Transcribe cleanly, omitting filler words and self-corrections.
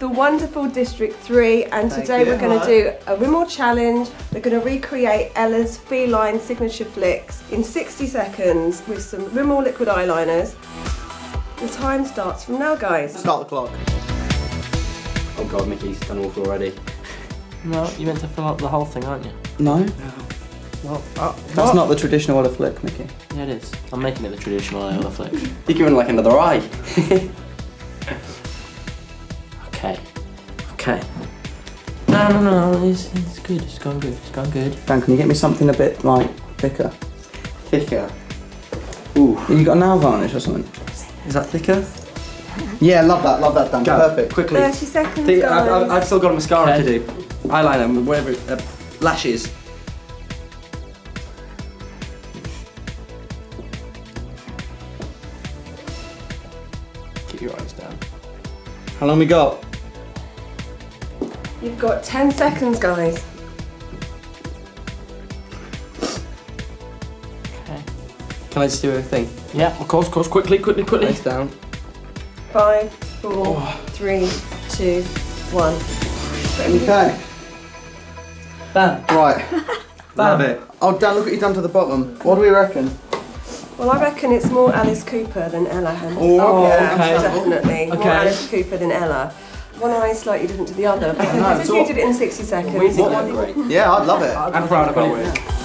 the wonderful District 3, and today we're going to do a Rimmel challenge. We're going to recreate Ella's feline signature flicks in 60 seconds with some Rimmel liquid eyeliners. The time starts from now, guys. Start the clock. Oh god, Mickey's done awful already. No, you meant to fill up the whole thing, aren't you? No. Well, That's not the traditional Ella flick, Mickey. yeah, it is. I'm making it the traditional Ella flick. You're giving like another eye. Okay. Okay. No, it's good. It's going good. It's going good. Dan, can you get me something a bit, like, thicker? Thicker. Ooh. You got a nail varnish or something? Is that thicker? Yeah, love that, Dan. Go. Perfect. Quickly. 30 seconds, guys. I've still got a mascara Okay. to do. Eyeliner, whatever, lashes. Keep your eyes down. How long we got? You've got 10 seconds, guys. Okay. Can I just do a thing? Yeah, of course. Quickly. Eyes down. 5, 4, 3, 2, 1. Okay. Bam. Right. Love it. Oh, Dan, look what you've done to the bottom. What do we reckon? Well, I reckon it's more Alice Cooper than Ella Henderson. Oh, yeah, okay. definitely. More Okay. Alice Cooper than Ella. One eye slightly different to the other, but if you did it in 60 seconds. Amazing. Yeah, I'd love it. I'm proud of our work.